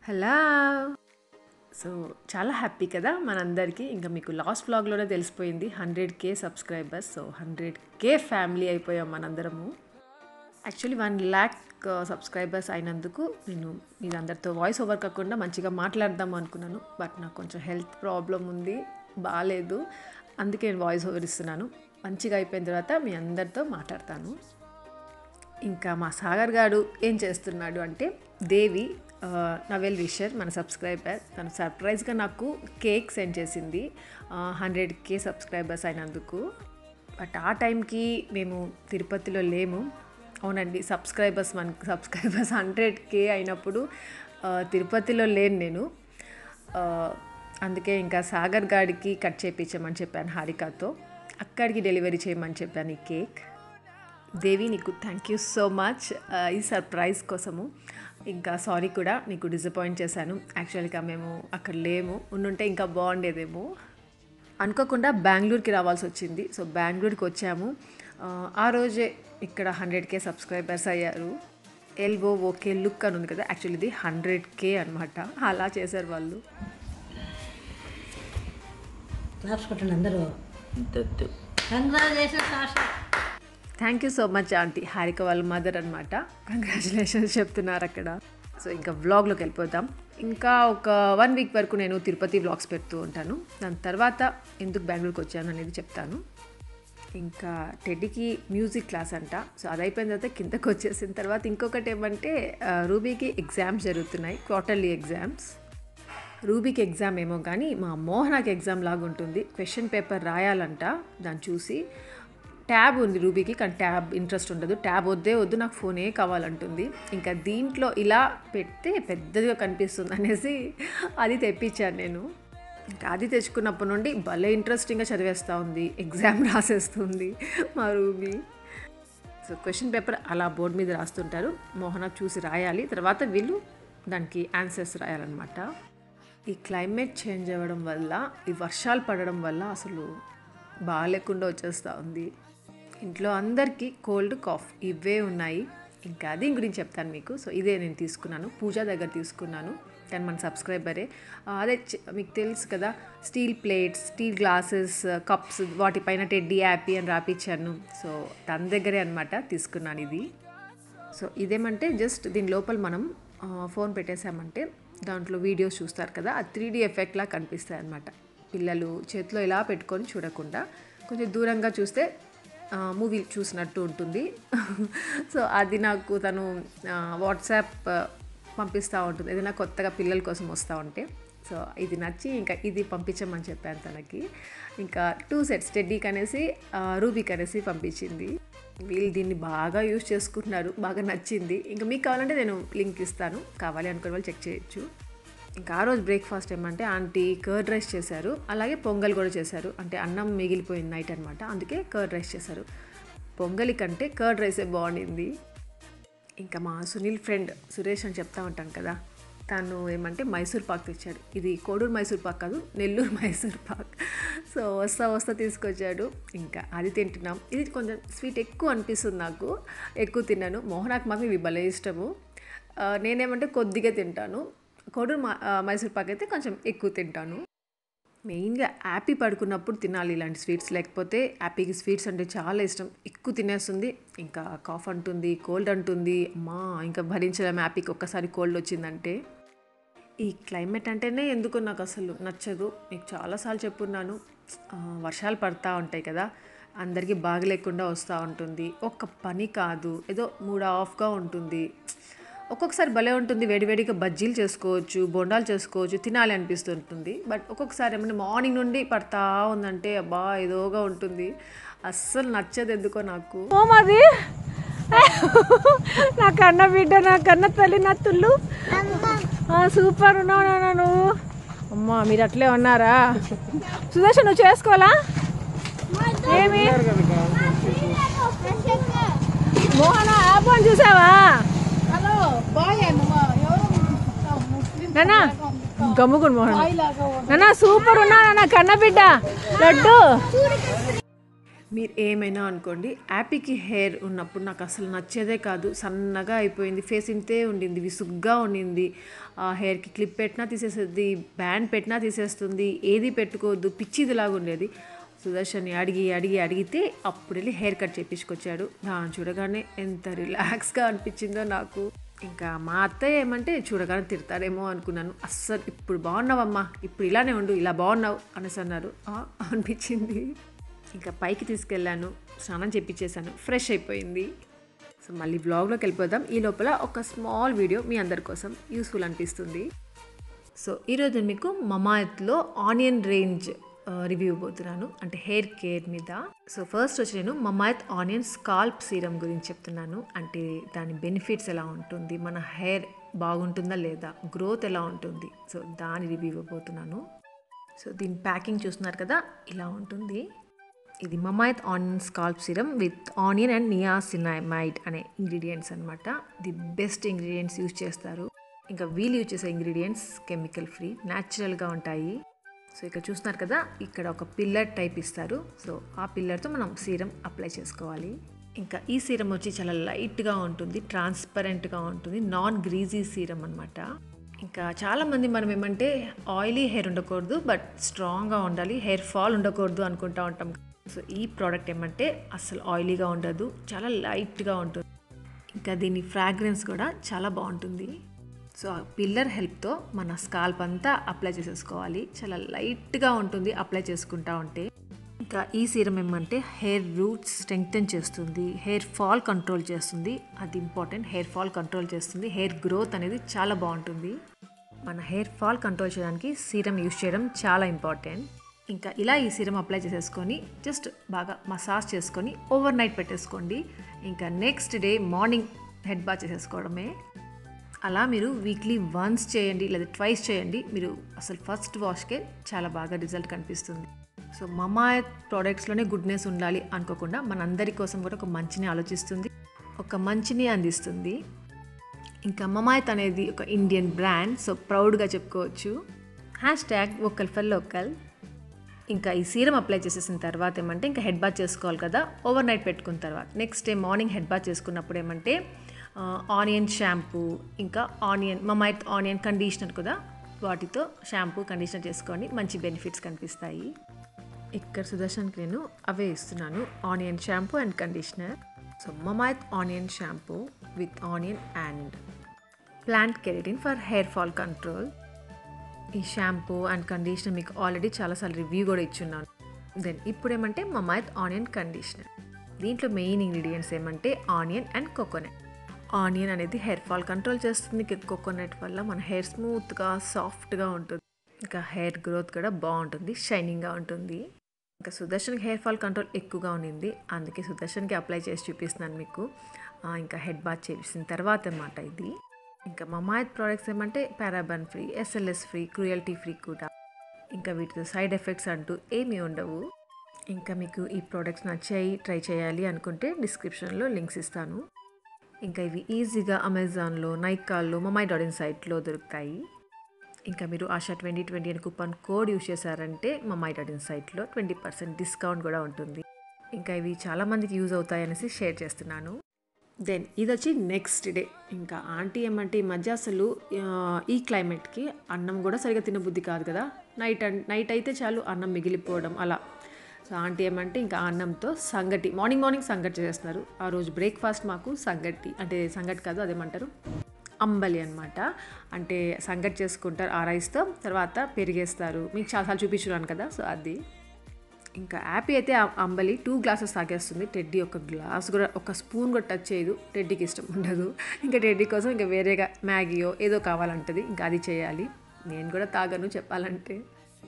Hello. So చాలా happy కదా మనందరికీ. ఇంకా మీకు లాస్ట్ వ్లాగ్లోనే తెలిసిపోయింది 100K subscribers. So 100K family అయిపోయాం మనందరము. యాక్చువల్లీ 1 lakh సబ్స్క్రైబర్స్ అయినందుకు నేను మీరందరితో వాయిస్ ఓవర్ కాకుండా మంచిగా మాట్లాడదాం అనుకున్నాను. బట్ నాకు కొంచెం హెల్త్ ప్రాబ్లం ఉంది, బాగాలేదు. అందుకే నేను వాయిస్ ఓవర్ ఇస్తున్నాను. మంచిగా అయిపోయిన తర్వాత మీ అందరితో మాట్లాడతాను. ఇంకా మా సాగర్ గారు ఏం చేస్తున్నాడు అంటే, దేవి నవెల్ విషర్ మన సబ్స్క్రైబర్, తను సర్ప్రైజ్గా నాకు కేక్ సెండ్ చేసింది 100K సబ్స్క్రైబర్స్ అయినందుకు. బట్ ఆ టైంకి మేము తిరుపతిలో లేము. అవునండి, సబ్స్క్రైబర్స్ 100K అయినప్పుడు తిరుపతిలో లేను నేను. అందుకే ఇంకా సాగర్ గాడికి కట్ చేయించమని చెప్పాను హారికతో, అక్కడికి డెలివరీ చేయమని చెప్పాను ఈ కేక్. దేవి, నీకు థ్యాంక్ యూ సో మచ్ ఈ సర్ప్రైజ్ కోసము. ఇంకా సారీ కూడా, నీకు డిసప్పాయింట్ చేశాను. యాక్చువల్గా మేము అక్కడ లేము, ఉండుంటే ఇంకా బాగుండేదేమో. అనుకోకుండా బెంగళూరుకి రావాల్సి వచ్చింది. సో బెంగళూరుకి వచ్చాము. ఆ రోజే ఇక్కడ 100K సబ్స్క్రైబర్స్ అయ్యారు. LOOK లుక్ అని ఉంది కదా, యాక్చువల్లీ ఇది 100K అనమాట. అలా చేశారు వాళ్ళు. అందరూ thank you so much aunty. Harika వాళ్ళ మదర్ అనమాట. కంగ్రాచులేషన్స్ చెప్తున్నారు అక్కడ. సో ఇంకా వ్లాగ్లోకి వెళ్ళిపోతాం. ఇంకా ఒక 1 వీక్ వరకు నేను తిరుపతి వ్లాగ్స్ పెడుతూ ఉంటాను. దాని తర్వాత ఎందుకు బెంగళూరుకి వచ్చాను అనేది చెప్తాను. ఇంకా టెడ్డీకి మ్యూజిక్ క్లాస్ అంట. సో అది అయిపోయిన తర్వాత కిందకు వచ్చేసిన తర్వాత ఇంకొకటి ఏమంటే, రూబీకి ఎగ్జామ్స్ జరుగుతున్నాయి, క్వార్టర్లీ ఎగ్జామ్స్. రూబీకి ఎగ్జామ్ ఏమో కానీ మా మోహనాకి ఎగ్జామ్ లాగా ఉంటుంది. క్వశ్చన్ పేపర్ రాయాలంట. దాన్ని చూసి ట్యాబ్ ఉంది రూబీకి, కానీ ట్యాబ్ ఇంట్రెస్ట్ ఉండదు. ట్యాబ్ వద్దు, నాకు ఫోనే కావాలంటుంది. ఇంకా దీంట్లో ఇలా పెడితే పెద్దదిగా కనిపిస్తుంది అనేసి అది తెప్పించాను నేను. ఇంకా అది తెచ్చుకున్నప్పటి నుండి భలే ఇంట్రెస్టింగ్గా చదివేస్తూ ఉంది, ఎగ్జామ్ రాసేస్తుంది మా రూబీ. సో క్వశ్చన్ పేపర్ అలా బోర్డు మీద రాస్తుంటారు, మోహన చూసి రాయాలి, తర్వాత వీళ్ళు దానికి ఆన్సర్స్ రాయాలన్నమాట. ఈ క్లైమేట్ చేంజ్ అవ్వడం వల్ల, ఈ వర్షాలు పడడం వల్ల అసలు బాగాలేకుండా వచ్చేస్తూ ఉంది. ఇంట్లో అందరికీ కోల్డ్, కాఫ్ ఇవే ఉన్నాయి. ఇంకా దీని గురించి చెప్తాను మీకు. సో ఇదే నేను తీసుకున్నాను, పూజ దగ్గర తీసుకున్నాను. కానీ మన సబ్స్క్రైబరే. అదే మీకు తెలుసు కదా, steel plates, steel glasses, cups, వాటిపైన టెడ్డీ హ్యాపీ అని రాపిచ్చాను. సో తన దగ్గరే అనమాట తీసుకున్నాను ఇది. సో ఇదేమంటే జస్ట్ దీని లోపల మనం ఫోన్ పెట్టేసామంటే దాంట్లో వీడియోస్ చూస్తారు కదా, ఆ 3D ఎఫెక్ట్లా కనిపిస్తాయి అన్నమాట. పిల్లలు చేతిలో ఇలా పెట్టుకొని చూడకుండా కొంచెం దూరంగా చూస్తే మూవీ చూసినట్టు ఉంటుంది. సో అది నాకు తను వాట్సాప్ పంపిస్తూ ఉంటుంది, ఏదైనా కొత్తగా పిల్లల కోసం వస్తూ ఉంటే. సో ఇది నచ్చి ఇంకా ఇది పంపించమని చెప్పాను తనకి. ఇంకా 2 sets టెడ్డీకి అనేసి, రూబీకి అనేసి పంపించింది. వీళ్ళు దీన్ని బాగా యూజ్ చేసుకుంటున్నారు, బాగా నచ్చింది. ఇంకా మీకు కావాలంటే నేను లింక్ ఇస్తాను, కావాలి అనుకునే వాళ్ళు చెక్ చేయొచ్చు. ఇంకా ఆ రోజు బ్రేక్ఫాస్ట్ ఏమంటే ఆంటీ కర్డ్ రైస్ చేశారు, అలాగే పొంగల్ కూడా చేశారు. అంటే అన్నం మిగిలిపోయింది నైట్ అనమాట, అందుకే కర్డ్ రైస్ చేశారు. పొంగలి కంటే కర్డ్ రైసే బాగుండింది. ఇంకా మా సునీల్ ఫ్రెండ్ సురేష్ అని చెప్తా ఉంటాను కదా, తను ఏమంటే మైసూర్ పాక్ తెచ్చాడు. ఇది కోడూరు మైసూర్ పాక్ కాదు, నెల్లూరు మైసూర్ పాక్. సో వస్తా తీసుకొచ్చాడు. ఇంకా అది తింటున్నాం. ఇది కొంచెం స్వీట్ ఎక్కువ అనిపిస్తుంది నాకు, ఎక్కువ తిన్నాను. మోహనాకు మాత్రం ఇవి భలే ఇష్టము. నేనేమంటే కొద్దిగా తింటాను. కోడూరు మైసూర్ పాక్ అయితే కొంచెం ఎక్కువ తింటాను. మెయిన్గా యాపీ పడుకున్నప్పుడు తినాలి ఇలాంటి స్వీట్స్, లేకపోతే యాపీకి స్వీట్స్ అంటే చాలా ఇష్టం, ఎక్కువ తినేస్తుంది. ఇంకా కాఫ్ అంటుంది, కోల్డ్ అంటుంది. అమ్మా ఇంకా భరించలేము యాపీకి ఒక్కసారి కోల్డ్ వచ్చిందంటే. ఈ క్లైమేట్ అంటేనే ఎందుకు నాకు అసలు నచ్చదు. మీకు చాలాసార్లు చెప్పున్నాను, వర్షాలు పడతా ఉంటాయి కదా, అందరికీ బాగలేకుండా వస్తూ ఉంటుంది. ఒక్క పని కాదు, ఏదో మూడ్ ఆఫ్గా ఉంటుంది. ఒక్కొక్కసారి భలే ఉంటుంది, వేడివేడిగా బజ్జీలు చేసుకోవచ్చు, బొండాలు చేసుకోవచ్చు, తినాలి అనిపిస్తుంటుంది. బట్ ఒక్కొక్కసారి ఏమన్నా మార్నింగ్ నుండి పడతా ఉందంటే అబ్బా ఏదోగా ఉంటుంది, అస్సలు నచ్చదు ఎందుకో నాకు. మాది నా కన్న బిడ్డ, నా కన్న తల్లి, నా తుళ్ళు సూపర్ ఉన్నావు నువ్వు. అమ్మా మీరు అట్లే ఉన్నారా? సుదేశ నువ్వు చేసుకోవాలా ఏమి? మోహన యాప్ అని చూసావా? నానా గమ్ముకుని మోహన్, నానా సూపర్ ఉన్నా నా కన్న బిడ్డ లడ్డు. మీరు ఏమైనా అనుకోండి, యాపీకి హెయిర్ ఉన్నప్పుడు నాకు అసలు నచ్చేదే కాదు. సన్నగా అయిపోయింది, ఫేస్ ఇంతే ఉండింది, విసుగ్గా ఉండింది. ఆ హెయిర్కి క్లిప్ పెట్టినా తీసేస్తుంది, బ్యాండ్ పెట్టినా తీసేస్తుంది, ఏది పెట్టుకోవద్దు, పిచ్చిదిలాగా ఉండేది. సుదర్శన్ని అడిగితే అప్పుడు వెళ్ళి హెయిర్ కట్ చేయించుకొచ్చాడు. దాన్ని చూడగానే ఎంత రిలాక్స్గా అనిపించిందో నాకు. ఇంకా మా అత్తయ్య ఏమంటే చూడగానే తిడతారేమో అనుకున్నాను. అస్సలు ఇప్పుడు బాగున్నావమ్మా, ఇప్పుడు ఇలానే ఉండు, ఇలా బాగున్నావు అనేసి అన్నారు. అనిపించింది. ఇంకా పైకి తీసుకెళ్ళాను, స్నానం చేయించేసాను, ఫ్రెష్ అయిపోయింది. సో మళ్ళీ వ్లాగ్లోకి వెళ్ళిపోదాం. ఈ లోపల ఒక స్మాల్ వీడియో మీ అందరి కోసం యూస్ఫుల్ అనిపిస్తుంది. సో ఈరోజు నేను మీకు మమాఎర్త్లో ఆనియన్ రేంజ్ రివ్యూ ఇవ్వబోతున్నాను, అంటే హెయిర్ కేర్ మీద. సో ఫస్ట్ వచ్చి నేను మమాఎర్త్ ఆనియన్ స్కాల్ప్ సీరం గురించి చెప్తున్నాను. అంటే దాని బెనిఫిట్స్ ఎలా ఉంటుంది, మన హెయిర్ బాగుంటుందా లేదా, గ్రోత్ ఎలా ఉంటుంది, సో దాని రివ్యూ ఇవ్వబోతున్నాను. సో దీని ప్యాకింగ్ చూస్తున్నారు కదా, ఇలా ఉంటుంది. ఇది Mamaearth onion scalp serum with onion and niacinamide అనే ఇంగ్రీడియంట్స్ అనమాట. ది బెస్ట్ ఇంగ్రీడియంట్స్ యూజ్ చేస్తారు. ఇంకా వీళ్ళు యూజ్ చేసే ఇంగ్రీడియంట్స్ కెమికల్ ఫ్రీ, న్యాచురల్గా ఉంటాయి. సో ఇక్కడ చూస్తున్నారు కదా, ఇక్కడ ఒక పిల్లర్ టైప్ ఇస్తారు. సో ఆ పిల్లర్తో మనం సీరం అప్లై చేసుకోవాలి. ఇంకా ఈ సీరం వచ్చి చాలా లైట్గా ఉంటుంది, ట్రాన్స్పరెంట్గా ఉంటుంది, నాన్ గ్రీజీ సీరం అనమాట. ఇంకా చాలామంది మనం ఏమంటే ఆయిలీ హెయిర్ ఉండకూడదు, బట్ స్ట్రాంగ్గా ఉండాలి, హెయిర్ ఫాల్ ఉండకూడదు అనుకుంటూ ఉంటాం. సో ఈ ప్రోడక్ట్ ఏమంటే అస్సలు ఆయిలీగా ఉండదు, చాలా లైట్గా ఉంటుంది. ఇంకా దీని ఫ్రాగ్రెన్స్ కూడా చాలా బాగుంటుంది. సో ఆ పిల్లర్ హెల్ప్తో మన స్కాల్ప్ అంతా అప్లై చేసేసుకోవాలి. చాలా లైట్గా ఉంటుంది అప్లై చేసుకుంటా ఉంటే. ఇంకా ఈ సీరం ఏమంటే హెయిర్ రూట్స్ స్ట్రెంగ్తెన్ చేస్తుంది, హెయిర్ ఫాల్ కంట్రోల్ చేస్తుంది. అది ఇంపార్టెంట్, హెయిర్ ఫాల్ కంట్రోల్ చేస్తుంది. హెయిర్ గ్రోత్ అనేది చాలా బాగుంటుంది. మన హెయిర్ ఫాల్ కంట్రోల్ చేయడానికి సీరం యూజ్ చేయడం చాలా ఇంపార్టెంట్. ఇంకా ఇలా ఈ సీరం అప్లై చేసేసుకొని జస్ట్ బాగా మసాజ్ చేసుకొని ఓవర్ నైట్ పెట్టేసుకోండి. ఇంకా next day morning head bath చేసేసుకోవడమే. అలా మీరు వీక్లీ వన్స్ చేయండి లేదా ట్వైస్ చేయండి, మీరు అసలు ఫస్ట్ వాష్కే చాలా బాగా రిజల్ట్ కనిపిస్తుంది. సో మమాఎర్త్ ప్రోడక్ట్స్లోనే గుడ్నెస్ ఉండాలి అనుకోకుండా మనందరి కోసం కూడా ఒక మంచిని ఆలోచిస్తుంది, ఒక మంచిని అందిస్తుంది. ఇంకా మమాఎర్త్ అనేది ఒక ఇండియన్ బ్రాండ్, సో ప్రౌడ్గా చెప్పుకోవచ్చు. #Vocal for local. ఇంకా ఈ సీరం అప్లై చేసేసిన తర్వాత ఏమంటే ఇంకా హెడ్ బాత్ చేసుకోవాలి కదా, ఓవర్ నైట్ పెట్టుకున్న తర్వాత next day morning head bath చేసుకున్నప్పుడు ఏమంటే ఆనియన్ షాంపూ, ఇంకా మమాఎర్త్ ఆనియన్ కండిషనర్ కూడా, వాటితో షాంపూ కండిషనర్ చేసుకోండి, మంచి బెనిఫిట్స్ కనిపిస్తాయి. ఇక్కడ సుదర్శన్కి నేను అవే ఇస్తున్నాను, onion shampoo and conditioner. So Mamaearth onion shampoo with onion and plant keratin for hair fall control. ఈ షాంపూ అండ్ కండిషనర్ మీకు ఆల్రెడీ చాలాసార్లు రివ్యూ కూడా ఇచ్చున్నాను. దెన్ ఇప్పుడు ఏమంటే మమాఎర్త్ ఆనియన్ కండిషనర్. దీంట్లో మెయిన్ ఇంగ్రీడియంట్స్ ఏమంటే ఆనియన్ అండ్ కోకోనట్. ఆనియన్ అనేది హెయిర్ ఫాల్ కంట్రోల్ చేస్తుంది, కోకోనట్ వల్ల మన హెయిర్ స్మూత్గా సాఫ్ట్గా ఉంటుంది. ఇంకా హెయిర్ గ్రోత్ కూడా బాగుంటుంది, షైనింగ్గా ఉంటుంది. ఇంకా సుదర్శన్కి హెయిర్ ఫాల్ కంట్రోల్ ఎక్కువగా ఉండింది, అందుకే సుదర్శన్కి అప్లై చేసి చూపిస్తున్నాను మీకు. ఇంకా హెడ్ బాత్ చేసిన తర్వాత అన్నమాట ఇది. ఇంకా మమాఎర్త్ ప్రోడక్ట్స్ ఏమంటే paraben free, SLS free, cruelty free కూడా. ఇంకా వీటితో సైడ్ ఎఫెక్ట్స్ అంటూ ఏమీ ఉండవు. ఇంకా మీకు ఈ ప్రోడక్ట్స్ నచ్చాయి, ట్రై చేయాలి అనుకుంటే డిస్క్రిప్షన్లో లింక్స్ ఇస్తాను. ఇంకా ఇవి ఈజీగా అమెజాన్లో, నైకాల్లో, mamaearth సైట్లో దొరుకుతాయి. ఇంకా మీరు ఆశా 2020 అని కూపన్ కోడ్ యూజ్ చేశారంటే mamaearth సైట్లో 20% డిస్కౌంట్ కూడా ఉంటుంది. ఇంకా ఇవి చాలామందికి యూజ్ అవుతాయి అనేసి షేర్ చేస్తున్నాను. దెన్ ఇది వచ్చి నెక్స్ట్ డే. ఇంకా ఆంటీ ఏమంటే ఈ మధ్య అసలు ఈ క్లైమేట్కి అన్నం కూడా సరిగా తినబుద్ధి కాదు కదా, నైట్ అయితే చాలు అన్నం మిగిలిపోవడం అలా. సో ఆంటీ ఏమంటే ఇంకా అన్నంతో సంగటి, మార్నింగ్ సంగటి చేస్తున్నారు. ఆ రోజు బ్రేక్ఫాస్ట్ మాకు సంగటి, అంటే సంగటి కాదు అదేమంటారు, అంబలి అనమాట. అంటే సంగటి చేసుకుంటారు ఆ రైస్తో, తర్వాత పెరిగేస్తారు. మీకు చాలాసార్లు చూపించున్నాను కదా, సో అది. ఇంకా హ్యాపీ అయితే అంబలి 2 గ్లాసెస్ తాగేస్తుంది. టెడ్డీ ఒక గ్లాస్ కూడా, ఒక స్పూన్ కూడా టచ్ చేయదు, టెడ్డీకి ఇష్టం ఉండదు. ఇంకా టెడ్డీ కోసం ఇంకా వేరేగా మ్యాగీయో ఏదో కావాలంటది, ఇంకా అది చేయాలి. నేను కూడా తాగను చెప్పాలంటే.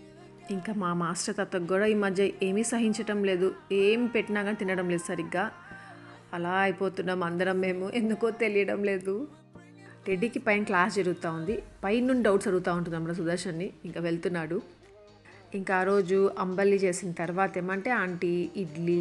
ఇంకా మా మాస్టర్ తాతకు కూడా ఈ మధ్య ఏమీ సహించటం లేదు, ఏం పెట్టినా కానీ తినడం లేదు సరిగ్గా. అలా అయిపోతున్నాం అందరం మేము, ఎందుకో తెలియడం లేదు. టెడ్డీకి పైన క్లాస్ జరుగుతూ ఉంది, పైన నుండి డౌట్స్ అడుగుతూ ఉంటుంది అన్నమాట సుదర్శన్ని. ఇంకా వెళ్తున్నాడు. ఇంకా ఆ రోజు అంబలి చేసిన తర్వాత ఏమంటే ఆంటీ ఇడ్లీ,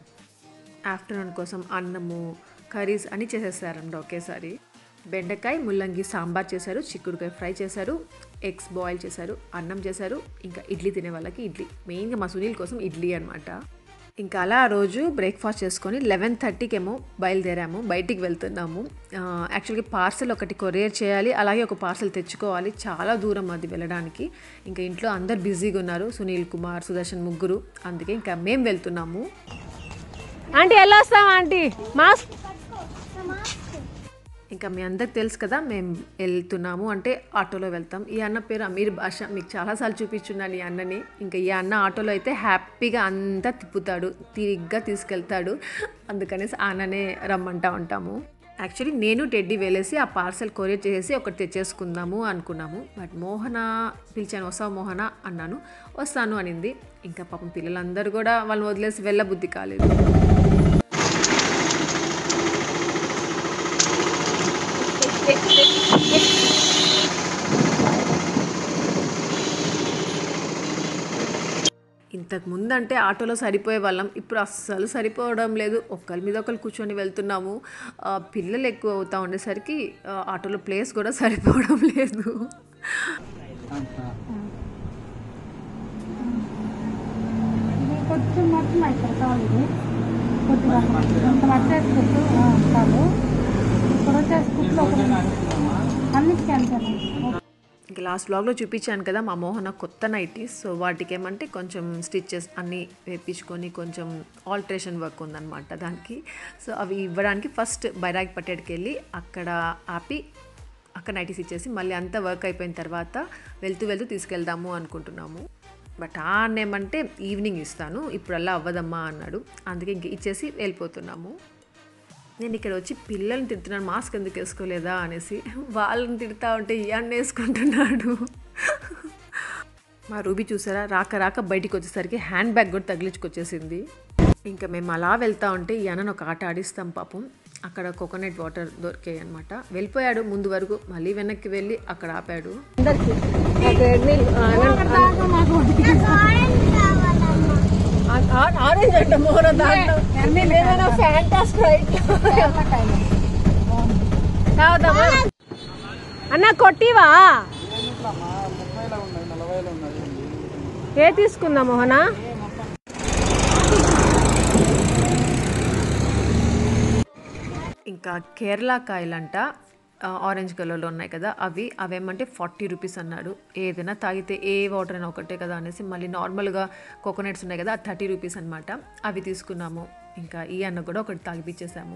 ఆఫ్టర్నూన్ కోసం అన్నము, కర్రీస్ అన్నీ చేసేసారండి ఒకేసారి. బెండకాయ ముల్లంగి సాంబార్ చేశారు, చిక్కుడుకాయ ఫ్రై చేశారు, ఎగ్స్ బాయిల్ చేశారు, అన్నం చేశారు. ఇంకా ఇడ్లీ తినే వాళ్ళకి ఇడ్లీ, మెయిన్గా మా సునీల్ కోసం ఇడ్లీ అనమాట. ఇంకా అలా ఆ రోజు బ్రేక్ఫాస్ట్ చేసుకొని 11:30కి ఏమో బయలుదేరాము, బయటికి వెళ్తున్నాము. యాక్చువల్గా పార్సల్ ఒకటి కొరియర్ చేయాలి, అలాగే ఒక పార్సల్ తెచ్చుకోవాలి. చాలా దూరం అది వెళ్ళడానికి. ఇంకా ఇంట్లో అందరు బిజీగా ఉన్నారు, సునీల్ కుమార్, సుదర్శన్ ముగ్గురు. అందుకే ఇంకా మేము వెళ్తున్నాము. ఆంటీ ఎలా వస్తాం ఆంటీ? మాస్క్. ఇంకా మీ అందరికి తెలుసు కదా మేము వెళ్తున్నాము అంటే ఆటోలో వెళ్తాం. ఈ అన్న పేరు అమీర్ బాషా, మీకు చాలాసార్లు చూపించున్నాను ఈ అన్నని. ఇంకా ఈ అన్న ఆటోలో అయితే హ్యాపీగా అంతా తిప్పుతాడు, తిరిగ్గా తీసుకెళ్తాడు. అందుకనేసి అన్ననే రమ్మంటా ఉంటాము. యాక్చువల్లీ నేను టెడ్డీ వెళ్ళేసి ఆ పార్సల్ కొరియర్ చేసేసి ఒకటి తెచ్చేసుకుందాము అనుకున్నాము. బట్ మోహన పిలిచాను, వస్తావు మోహన అన్నాను. వస్తాను అనింది. ఇంకా పాపం పిల్లలందరూ కూడా వాళ్ళని వదిలేసి వెళ్ళబుద్ధి కాలేదు. ఇంతకు ముందు అంటే ఆటోలో సరిపోయే వాళ్ళం, ఇప్పుడు అస్సలు సరిపోవడం లేదు. ఒకరి మీద ఒకరు కూర్చొని వెళ్తున్నాము. పిల్లలు ఎక్కువ అవుతా ఉండేసరికి ఆటోలో ప్లేస్ కూడా సరిపోవడం లేదు. ఇంకా లాస్ట్ బ్లాగ్లో చూపించాను కదా మా మోహన కొత్త నైటీస్. సో వాటికి ఏమంటే కొంచెం స్టిచెస్ అన్నీ వేపించుకొని కొంచెం ఆల్టరేషన్ వర్క్ ఉందన్నమాట దానికి. సో అవి ఇవ్వడానికి ఫస్ట్ బైరాగిపేటకి వెళ్ళి అక్కడ ఆపి అక్కడ నైటీస్ ఇచ్చేసి మళ్ళీ అంతా వర్క్ అయిపోయిన తర్వాత వెళ్తూ వెళ్తూ తీసుకెళ్దాము అనుకుంటున్నాము. బట్ ఏమంటే ఈవినింగ్ ఇస్తాను, ఇప్పుడు అలా అవ్వదమ్మా అన్నాడు. అందుకే ఇంక ఇచ్చేసి వెళ్ళిపోతున్నాము. నేను ఇక్కడ వచ్చి పిల్లల్ని తిడుతున్నాను, మాస్క్ ఎందుకు వేసుకోలేదా అనేసి. వాళ్ళని తిడతా ఉంటే ఇవన్నీ వేసుకుంటున్నాడు. మా రూబీ చూసారా, రాక బయటికి వచ్చేసరికి హ్యాండ్ బ్యాగ్ కూడా తగిలించుకొచ్చేసింది. ఇంకా మేము అలా వెళ్తూ ఉంటే ఈ అన్నను ఒక ఆట ఆడిస్తాం పాపం. అక్కడ కోకోనట్ వాటర్ దొరికాయి అనమాట. వెళ్ళిపోయాడు ముందు వరకు, మళ్ళీ వెనక్కి వెళ్ళి అక్కడ ఆపాడు. ఆరెంజ్ అంట మోహన, దాంట్లో ఫ్యాంటా స్ప్రైట్ కావద్దామా అన్న? కొట్టివా? ఏ తీసుకుందా మోహన? ఇంకా కేరళ కాయలంట, ఆరెంజ్ కలర్లో ఉన్నాయి కదా అవేమంటే 40 రూపీస్ అన్నాడు. ఏదైనా తాగితే ఏ వాటర్ అయినా ఒకటే కదా అనేసి మళ్ళీ నార్మల్గా కోకోనట్స్ ఉన్నాయి కదా 30 రూపీస్ అనమాట. అవి తీసుకున్నాము. ఇంకా ఈ అన్న కూడా ఒకటి తాగిపించేసాము.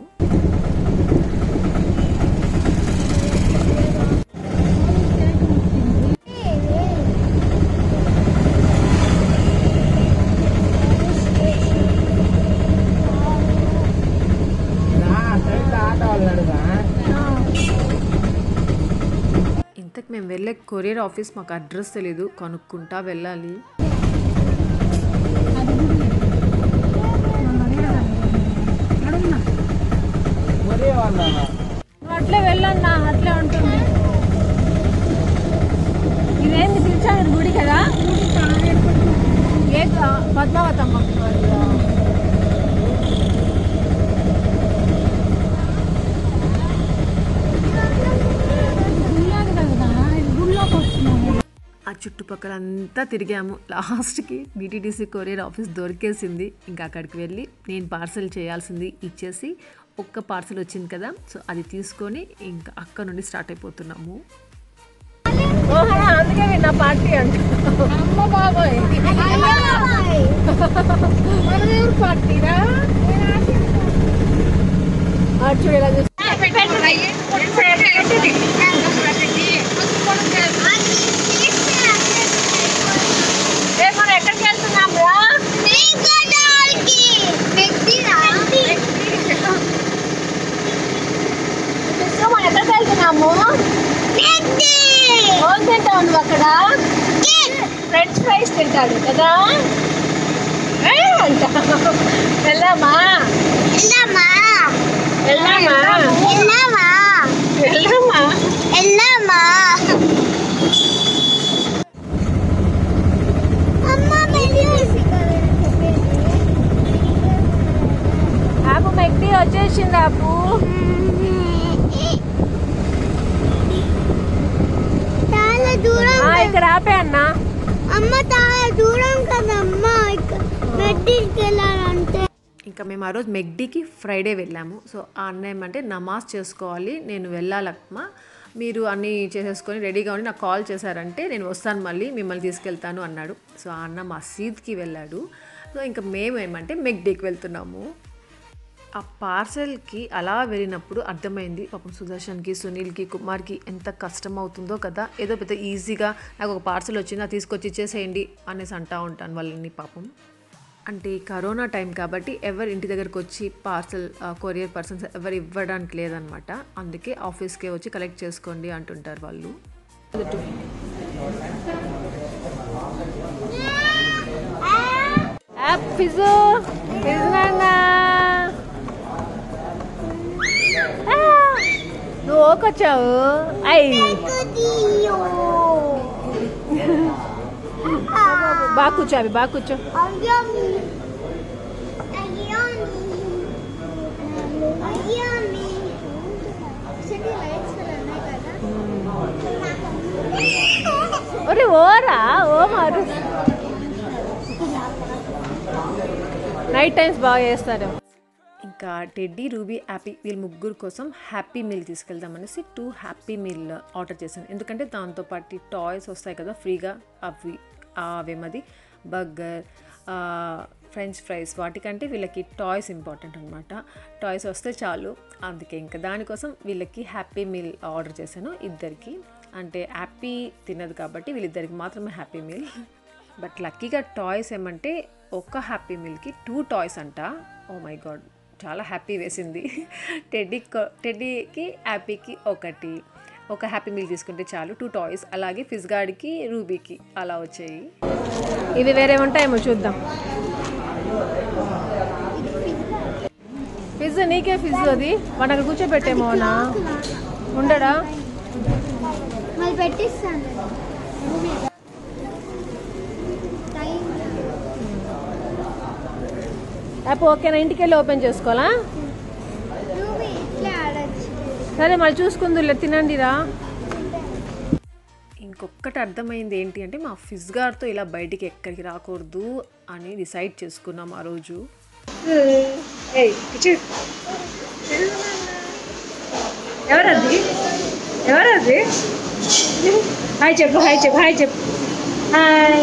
ఇంతకు మేము వెళ్ళే కొరియర్ ఆఫీస్ మాకు అడ్రస్ తెలీదు, కనుక్కుంటా వెళ్ళాలి. అట్లే వెళ్ళన్నా, అట్లే ఉంటుంది. ఇదేంది పిలిచారు గుడి కదా, ఏ పద్మావతమ్మ. ఆ చుట్టుపక్కలంతా తిరిగాము. లాస్ట్కి BTDC కొరియర్ ఆఫీస్ దొరికేసింది. ఇంకా అక్కడికి వెళ్ళి నేను పార్సల్ చేయాల్సింది ఇచ్చేసి ఒక్క పార్సల్ వచ్చింది కదా, సో అది తీసుకొని ఇంకా అక్కడ నుండి స్టార్ట్ అయిపోతున్నాము. అందుకే నా పార్టీ అంటే అమ్మ బాబాయ్ పార్టీరా చూడేలా చూసి మనం ఎక్కడికి వెళ్తున్నాం రా? మనం ఎక్కడికి వెళ్తున్నాము? ఏం తింటావు నువ్వు అక్కడ? ఫ్రెంచ్ ఫ్రైస్ తింటాడు కదా అంట. వెళ్దామా? వెళ్దామా? ఆపు, మెక్డీ వచ్చేసింది ఆపు. చాలా దూరం ఇక్కడ ఆపే అన్న. అమ్మ చాలా దూరం కదమ్మా. ఇంకా మేము ఆ రోజు మెగ్డీకి ఫ్రైడే వెళ్ళాము. సో ఆ అన్న ఏమంటే నమాజ్ చేసుకోవాలి, నేను వెళ్ళాలమ్మా, మీరు అన్నీ చేసేసుకొని రెడీగా ఉండి నాకు కాల్ చేశారంటే నేను వస్తాను, మళ్ళీ మిమ్మల్ని తీసుకెళ్తాను అన్నాడు. సో ఆ అన్న మసీద్కి వెళ్ళాడు. సో ఇంకా మేము ఏమంటే మెగ్డీకి వెళ్తున్నాము. ఆ పార్సెల్కి అలా వెళ్ళినప్పుడు అర్థమైంది పాపం సుదర్శన్కి, సునీల్కి, కుమార్కి ఎంత కష్టం అవుతుందో కదా. ఏదో పెద్ద ఈజీగా నాకు ఒక పార్సెల్ వచ్చింది, అది తీసుకొచ్చి ఇచ్చేసేయండి అనేసి అంటూ ఉంటాను వాళ్ళని. పాపం అంటే కరోనా టైం కాబట్టి ఎవరు ఇంటి దగ్గరకు వచ్చి పార్సల్ కొరియర్ పర్సన్స్ ఎవరు ఇవ్వడానికి లేదనమాట. అందుకే ఆఫీస్కే వచ్చి కలెక్ట్ చేసుకోండి అంటుంటారు వాళ్ళు. నువ్వు ఓకొచ్చావు బాగా కూర్చో, అవి బాగా కూర్చో. ఒరే ఓరా ఓ మారు నైట్ టైమ్స్ బాగా చేస్తారు. ఇంకా టెడ్డీ, రూబీ, హ్యాపీ వీళ్ళ ముగ్గురు కోసం హ్యాపీ మీల్ తీసుకెళ్దామనేసి 2 హ్యాపీ మీల్ ఆర్డర్ చేశాను. ఎందుకంటే దాంతోపాటు టాయ్స్ వస్తాయి కదా ఫ్రీగా, అవేమది బర్గర్, ఫ్రెంచ్ ఫ్రైస్, వాటికంటే వీళ్ళకి టాయ్స్ ఇంపార్టెంట్ అనమాట. టాయ్స్ వస్తే చాలు. అందుకే ఇంకా దానికోసం వీళ్ళకి హ్యాపీ మీల్ ఆర్డర్ చేశాను ఇద్దరికి. అంటే హ్యాపీ తినదు కాబట్టి వీళ్ళిద్దరికి మాత్రమే హ్యాపీ మీల్. బట్ లక్కీగా టాయ్స్ ఏమంటే ఒక హ్యాపీ మీల్కి 2 టాయ్స్ అంట. ఓ మై గాడ్, చాలా హ్యాపీ వేసింది. టెడ్డీకి హ్యాపీకి ఒక హ్యాపీ మీల్ తీసుకుంటే చాలు, 2 టాయ్స్. అలాగే ఫిజ్ గార్డ్కి, రూబీకి అలా వచ్చాయి. ఇవి వేరే ఉంటాయేమో చూద్దాం. ఫిజ్ నీకే ఫిజ్, అది వాడు అక్కడ కూర్చోబెట్టేమో నా ఉండడా పెట్టిస్తాను. యాప్ ఓకేనా? ఇంటికి వెళ్ళి ఓపెన్ చేసుకోవాలా? సరే మళ్ళీ చూసుకుందులే, తినండిరా. ఇంకొకటి అర్థమైంది ఏంటి అంటే మా ఫిజ్ గార్డ్తో ఇలా బయటికి ఎక్కడికి రాకూడదు అని డిసైడ్ చేసుకున్నాం ఆ రోజు. ఎవరది హాయ్ చెప్పు, హాయ్ చెప్పు, హాయ్ చెప్పు, హాయ్.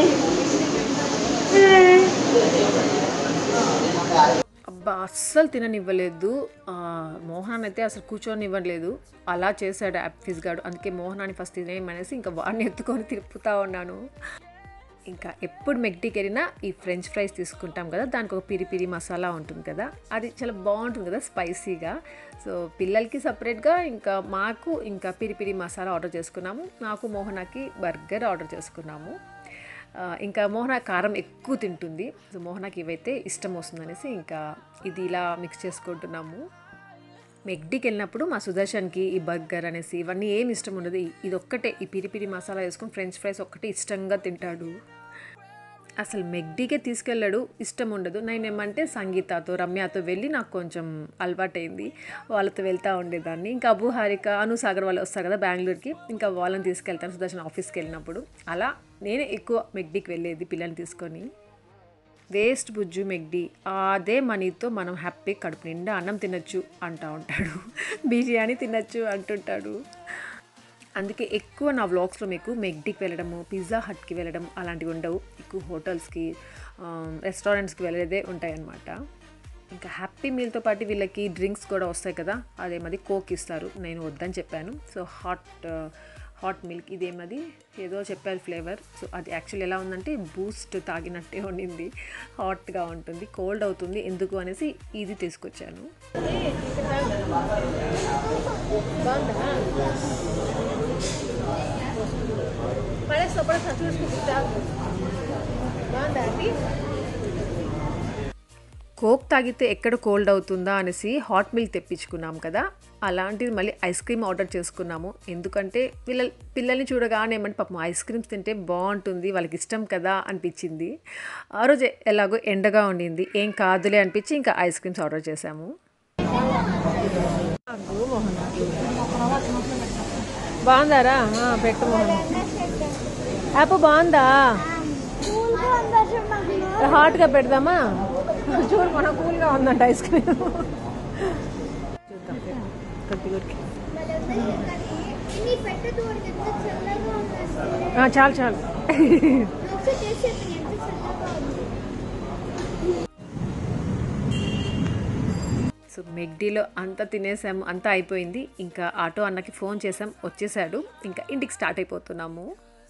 అబ్బా అస్సలు తిననివ్వలేదు. మోహన్ అయితే అసలు కూర్చొని ఇవ్వలేదు, అలా చేశాడు ఫిజ్ గార్డ్. అందుకే మోహనాన్ని ఫస్ట్ తినేయమనేసి ఇంకా వాడిని ఎత్తుకొని తిప్పుతూ ఉన్నాను. ఇంకా ఎప్పుడు మెక్డీకి వెళ్ళినా ఈ ఫ్రెంచ్ ఫ్రైస్ తీసుకుంటాం కదా, దానికి ఒక పిరి పిరి మసాలా ఉంటుంది కదా, అది చాలా బాగుంటుంది కదా స్పైసీగా. సో పిల్లలకి సపరేట్గా, ఇంకా మాకు ఇంకా పిరి పిరి మసాలా ఆర్డర్ చేసుకున్నాము. నాకు మోహనాకి బర్గర్ ఆర్డర్ చేసుకున్నాము. ఇంకా మోహన కారం ఎక్కువ తింటుంది, సో మోహనాకి ఇవైతే ఇష్టం వస్తుందనేసి ఇంకా ఇది ఇలా మిక్స్ చేసుకుంటున్నాము. మెక్డీకి వెళ్ళినప్పుడు మా సుదర్శన్కి ఈ బర్గర్ అనేసి ఇవన్నీ ఏమి ఇష్టం ఉండదు. ఇది ఒక్కటే, ఈ పిరి పిరి మసాలా వేసుకొని ఫ్రెంచ్ ఫ్రైస్ ఒక్కటే ఇష్టంగా తింటాడు. అసలు మెక్డీకే తీసుకెళ్ళాడు, ఇష్టం ఉండదు. నేనేమంటే సంగీతతో, రమ్యతో వెళ్ళి నాకు కొంచెం అలవాటైంది, వాళ్ళతో వెళ్తూ ఉండేదాన్ని. ఇంకా అబు, హారిక, అనుసాగర్ వాళ్ళు వస్తారు కదా బెంగళూరుకి, ఇంకా వాళ్ళని తీసుకెళ్తాను సుదర్శన్ ఆఫీస్కి వెళ్ళినప్పుడు. అలా నేనే ఎక్కువ మెక్డీకి వెళ్ళేది పిల్లల్ని తీసుకొని. వేస్ట్ బుజ్జు మెక్డీ, అదే మనీతో మనం హ్యాపీ కడుపు నిండా అన్నం తినచ్చు అంటూ ఉంటాడు, బిర్యానీ తినచ్చు అంటుంటాడు. అందుకే ఎక్కువ నా వ్లాగ్స్లో మీకు మెక్డీకి వెళ్ళడము, పిజ్జా హట్కి వెళ్ళడం అలాంటివి ఉండవు. ఎక్కువ హోటల్స్కి, రెస్టారెంట్స్కి వెళ్ళేదే ఉంటాయన్నమాట. ఇంకా హ్యాపీ మీల్తో పాటు వీళ్ళకి డ్రింక్స్ కూడా వస్తాయి కదా, అదేమది కోక్ ఇస్తారు, నేను వద్దని చెప్పాను. సో హాట్ మిల్క్, ఇదేమది ఏదో చెప్పారు ఫ్లేవర్. సో అది యాక్చువల్లీ ఎలా ఉందంటే బూస్ట్ తాగినట్టే ఉండింది, హాట్గా ఉంటుంది, కోల్డ్ అవుతుంది ఎందుకు అనేసి ఇది తీసుకొచ్చాను. కోక్ తాగితే ఎక్కడ కోల్డ్ అవుతుందా అనేసి హాట్ మిల్క్ తెప్పించుకున్నాం కదా, అలాంటిది మళ్ళీ ఐస్ క్రీమ్ ఆర్డర్ చేసుకున్నాము. ఎందుకంటే పిల్లల్ని చూడగానే ఏమంటే పాపం ఐస్ క్రీమ్స్ తింటే బాగుంటుంది, వాళ్ళకి ఇష్టం కదా అనిపించింది. ఆ రోజు ఎలాగో ఎండగా ఉండింది, ఏం కాదులే అనిపించి ఇంకా ఐస్ క్రీమ్స్ ఆర్డర్ చేసాము. బాగుందారా? పెట్టు మోహన్. యాప్ బాగుందా? హాట్గా పెడదామా? చూడు మన కూల్గా ఉందంట ఐస్ క్రీమ్. చూద్దాం కొద్దిగొరికి. చాలు చాలు. సో మెగ్డీలో అంతా తినేసాము, అంతా అయిపోయింది. ఇంకా ఆటో అన్నకి ఫోన్ చేసాం, వచ్చేసాడు. ఇంకా ఇంటికి స్టార్ట్ అయిపోతున్నాము.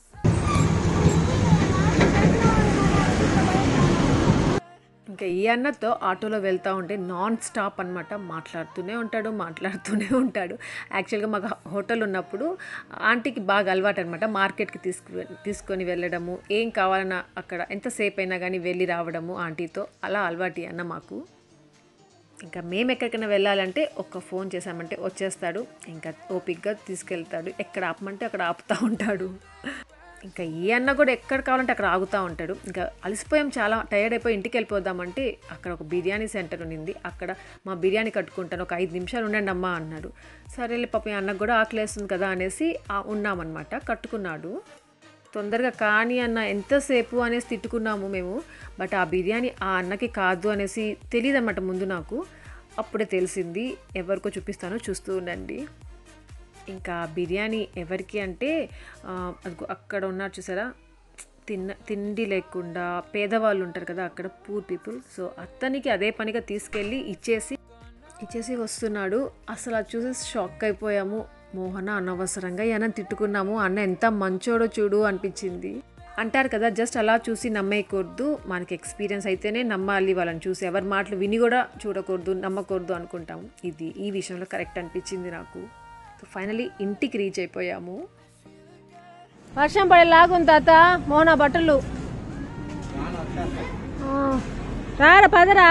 ఇంకా ఈ అన్నతో ఆటోలో వెళ్తూ ఉంటే నాన్ స్టాప్ అనమాట, మాట్లాడుతూనే ఉంటాడు. యాక్చువల్గా మాకు హోటల్ ఉన్నప్పుడు ఆంటీకి బాగా అలవాటు అనమాట, మార్కెట్కి తీసుకొని వెళ్ళడము, ఏం కావాలన్నా అక్కడ ఎంతసేపు అయినా కానీ వెళ్ళి రావడము ఆంటీతో, అలా అలవాటు అన్న మాకు. ఇంకా మేము ఎక్కడికైనా వెళ్ళాలంటే ఒక్క ఫోన్ చేసామంటే వచ్చేస్తాడు. ఇంకా ఓపిక్గా తీసుకెళ్తాడు, ఎక్కడ ఆపమంటే అక్కడ ఆపుతూ ఉంటాడు. ఇంకా ఈ అన్న కూడా ఎక్కడ కావాలంటే అక్కడ ఆగుతూ ఉంటాడు. ఇంకా అలసిపోయాం, చాలా టైర్డ్ అయిపోయి ఇంటికి వెళ్ళిపోదామంటే అక్కడ ఒక బిర్యానీ సెంటర్ ఉన్నింది, అక్కడ మా బిర్యానీ కట్టుకుంటాను, ఒక 5 నిమిషాలు ఉండండి అమ్మా అన్నాడు. సరేలే పాపం ఈ అన్నకు కూడా ఆకలేస్తుంది కదా అనేసి ఉన్నామన్నమాట. కట్టుకున్నాడు. తొందరగా కానీ అన్న ఎంతసేపు అనేసి తిట్టుకున్నాము మేము. బట్ ఆ బిర్యానీ ఆ అన్నకి కాదు అనేసి తెలియదు అన్నమాట ముందు నాకు. అప్పుడే తెలిసింది. ఎవరికో చూపిస్తాను, చూస్తూ ఉండండి. ఇంకా బిర్యానీ ఎవరికి అంటే అక్కడ ఉన్నారు చూసారా, తిండి లేకుండా పేదవాళ్ళు ఉంటారు కదా అక్కడ, పూర్ పీపుల్. సో అతనికి అదే పనిగా తీసుకెళ్ళి ఇచ్చేసి వస్తున్నాడు. అసలు అది చూసి షాక్ అయిపోయాము. మోహన అనవసరంగా అన్న తిట్టుకున్నాము, అన్న ఎంత మంచోడో చూడు అనిపించింది. అంటారు కదా, జస్ట్ అలా చూసి నమ్మేయకూడదు, మనకి ఎక్స్పీరియన్స్ అయితేనే నమ్మాలి వాళ్ళని చూసి, ఎవరి మాటలు విని కూడా చూడకూడదు, నమ్మకూడదు అనుకుంటాము. ఈ విషయంలో కరెక్ట్ అనిపించింది నాకు. సో ఫైనలీ ఇంటికి రీచ్ అయిపోయాము. వర్షం పడేలాగుంది తాత, మోహన బట్టలు రారా పదరా.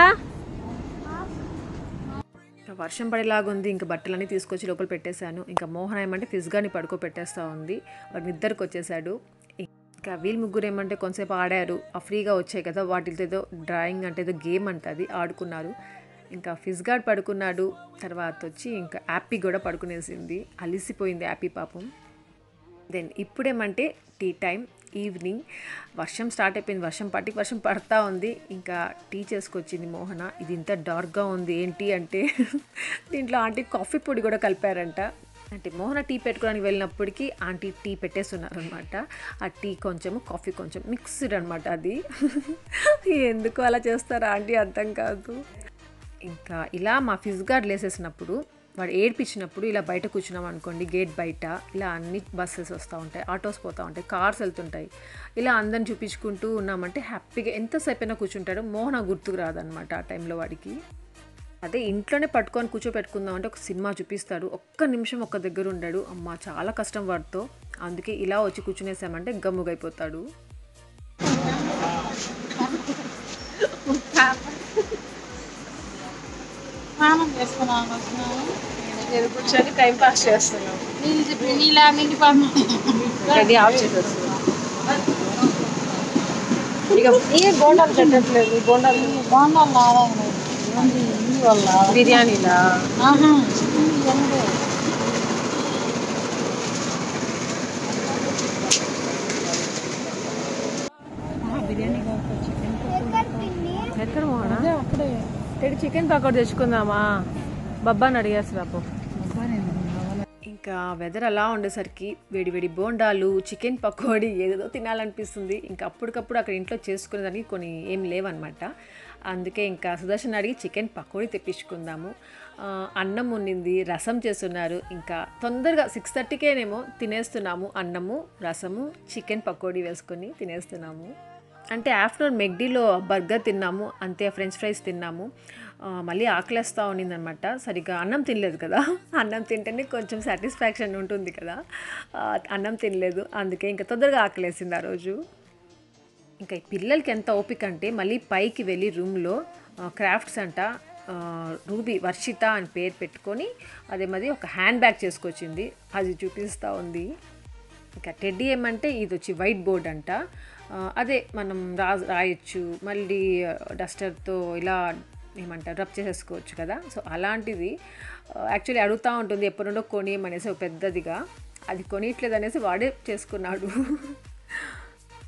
వర్షం పడేలాగుంది. ఇంకా బట్టలన్నీ తీసుకొచ్చి లోపల పెట్టేశాను. ఇంకా మోహన ఏమంటే ఫిజ్గాని పడుకోబెట్టేస్తూ ఉంది, వాడు నిద్రకు వచ్చేసాడు. ఇంకా వీళ్ళు ముగ్గురు ఏమంటే కొంతసేపు ఆడారు, ఫ్రీగా వచ్చాయి కదా వాటితో ఏదో డ్రాయింగ్ అంటే ఏదో గేమ్ అంటే అది ఆడుకున్నారు. ఇంకా ఫిజ్గాడ్ పడుకున్నాడు. తర్వాత వచ్చి ఇంకా యాపీ కూడా పడుకునేసింది, అలిసిపోయింది యాపీ పాపం. దెన్ ఇప్పుడేమంటే టీ టైం, ఈవినింగ్. వర్షం స్టార్ట్ అయిపోయింది, వర్షం పడతా ఉంది. ఇంకా టీ చేసుకొచ్చింది మోహన. ఇది ఇంత డార్క్గా ఉంది ఏంటి అంటే దీంట్లో ఆంటీ కాఫీ పొడి కూడా కలిపారంట. అంటే మోహన టీ పెట్టుకోవడానికి వెళ్ళినప్పటికీ ఆంటీ టీ పెట్టేస్తున్నారు అనమాట. ఆ టీ కొంచెము కాఫీ కొంచెం మిక్స్డ్ అనమాట. అది ఎందుకు అలా చేస్తారా ఆంటీ అర్థం కాదు. ఇంకా ఇలా మా ఫిజ్గార్డ్ లేసేసినప్పుడు, వాడు ఏడ్పించినప్పుడు ఇలా బయట కూర్చున్నాం అనుకోండి, గేట్ బయట ఇలా అన్ని బస్సెస్ వస్తూ ఉంటాయి, ఆటోస్ పోతూ ఉంటాయి, కార్స్ వెళ్తుంటాయి. ఇలా అందరిని చూపించుకుంటూ ఉన్నామంటే హ్యాపీగా ఎంతసేపు అయినా కూర్చుంటాడు. మోహన గుర్తుకు రాదనమాట ఆ టైంలో వాడికి. అదే ఇంట్లోనే పట్టుకొని కూర్చోపెట్టుకుందాం అంటే ఒక సినిమా చూపిస్తాడు, ఒక్క నిమిషం ఒక్క దగ్గర ఉండాడు. అమ్మ చాలా కష్టం వాడితో. అందుకే ఇలా వచ్చి కూర్చునేసామంటే గమ్ముగైపోతాడు. కూర్చొని టైం పాస్ చేస్తున్నాం. ఇక ఏ బోండాలు పెట్టట్లేదు, బోండాలు బిర్యానీలా ఎక్కడ పోనా? అక్కడే చికెన్ పకోడీ తెచ్చుకుందామా? బబ్బాని అడిగేసి రాపో. ఇంకా వెదర్ అలా ఉండేసరికి వేడి బోండాలు, చికెన్ పకోడీ ఏదో తినాలనిపిస్తుంది. ఇంకా అప్పటికప్పుడు అక్కడ ఇంట్లో చేసుకునేదానికి కొన్ని ఏం లేవన్నమాట. అందుకే ఇంకా సుదర్శన్ అడిగి చికెన్ పకోడీ తెప్పించుకుందాము. అన్నం ఉండింది, రసం చేస్తున్నారు. ఇంకా తొందరగా 6:30కేనేమో తినేస్తున్నాము. అన్నము, రసము, చికెన్ పకోడీ వేసుకొని తినేస్తున్నాము. అంటే ఆఫ్టర్నూన్ మెగ్డీలో బర్గర్ తిన్నాము, అంతే ఫ్రెంచ్ ఫ్రైస్ తిన్నాము. మళ్ళీ ఆకలేస్తూ ఉన్నిందనమాట. సరిగ్గా అన్నం తినలేదు కదా, అన్నం తింటేనే కొంచెం సాటిస్ఫాక్షన్ ఉంటుంది కదా, అన్నం తినలేదు. అందుకే ఇంకా తొందరగా ఆకలేసింది ఆ రోజు. ఇంకా ఈ పిల్లలకి ఎంత ఓపిక అంటే మళ్ళీ పైకి వెళ్ళి రూమ్లో క్రాఫ్ట్స్ అంట, రూబీ వర్షిత అని పేరు పెట్టుకొని అదే మరి ఒక హ్యాండ్ బ్యాగ్ చేసుకొచ్చింది, అది చూపిస్తూ ఉంది. ఇంకా టెడ్డీ ఏమంటే ఇది వచ్చి వైట్ బోర్డ్ అంట, అదే మనం రాయొచ్చు, మళ్ళీ డస్టర్తో ఇలా ఏమంటారు రబ్ చేసేసుకోవచ్చు కదా. సో అలాంటిది యాక్చువల్లీ అడుగుతూ ఉంటుంది ఎప్పటి నుండో కొనియమనేసి, ఒక పెద్దదిగా. అది కొనియట్లేదు అనేసి వాడే చేసుకున్నాడు.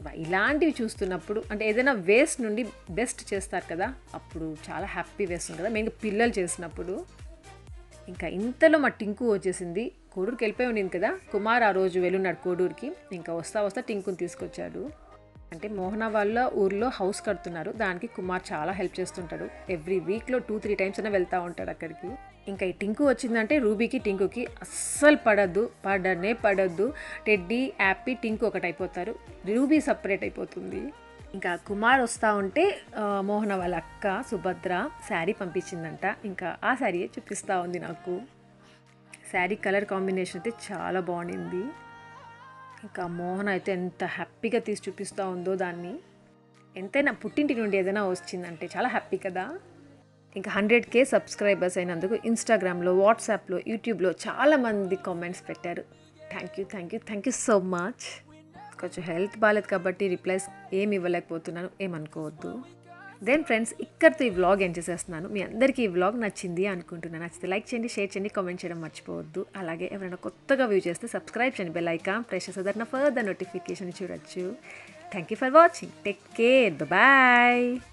ఇలాంటివి చూస్తున్నప్పుడు అంటే ఏదైనా వేస్ట్ నుండి బెస్ట్ చేస్తారు కదా, అప్పుడు చాలా హ్యాపీ వేస్తుంది కదా, మెయిన్గా పిల్లలు చేసినప్పుడు. ఇంకా ఇంతలో మా టింకు వచ్చేసింది. కోడూరుకి వెళ్ళిపోయి ఉండింది కదా, కుమార్ ఆ రోజు వెళ్ళున్నాడు కోడూరుకి. ఇంకా వస్తా టింకుని తీసుకొచ్చాడు. అంటే మోహన వాళ్ళ ఊర్లో హౌస్ కడుతున్నారు, దానికి కుమార్ చాలా హెల్ప్ చేస్తుంటాడు. ఎవ్రీ వీక్లో 2-3 టైమ్స్ అయినా వెళ్తూ ఉంటాడు అక్కడికి. ఇంకా ఈ టింకు వచ్చిందంటే రూబీకి టింకుకి అస్సలు పడద్దు. టెడ్డీ, యాపీ, టింకు ఒకటి అయిపోతారు, రూబీ సపరేట్ అయిపోతుంది. ఇంకా కుమార్ వస్తూ ఉంటే మోహన వాళ్ళ అక్క సుభద్ర శారీ పంపించిందంట. ఇంకా ఆ శారీయే చూపిస్తూ ఉంది నాకు. శారీ కలర్ కాంబినేషన్ అయితే చాలా బాగుండింది. ఇంకా మోహన అయితే ఎంత హ్యాపీగా తీసి చూపిస్తూ ఉందో దాన్ని. ఎంతైనా పుట్టింటి నుండి ఏదైనా వచ్చిందంటే చాలా హ్యాపీ కదా. ఇంకా 100K సబ్స్క్రైబర్స్ అయినందుకు ఇన్స్టాగ్రామ్లో, వాట్సాప్లో, యూట్యూబ్లో చాలామంది కామెంట్స్ పెట్టారు. Thank you so much. కొంచెం హెల్త్ బాగాలేదు కాబట్టి రిప్లైస్ ఏమి ఇవ్వలేకపోతున్నాను, ఏమనుకోవద్దు. దెన్ ఫ్రెండ్స్, ఇక్కడితో ఈ వ్లాగ్ ఎండ్ చేసేస్తున్నాను. మీ అందరికీ ఈ వ్లాగ్ నచ్చింది అనుకుంటున్నాను. నచ్చితే లైక్ చేయండి, షేర్ చేయండి, కామెంట్ చేయడం మర్చిపోవద్దు. అలాగే ఎవరైనా కొత్తగా వ్యూ చేస్తే సబ్స్క్రైబ్ చేయండి, బెల్ ఐకాన్ ప్రెస్ చేస్తే దట్ నా ఫర్దర్ నోటిఫికేషన్ చూడొచ్చు. Thank you for watching. Take care. Bye.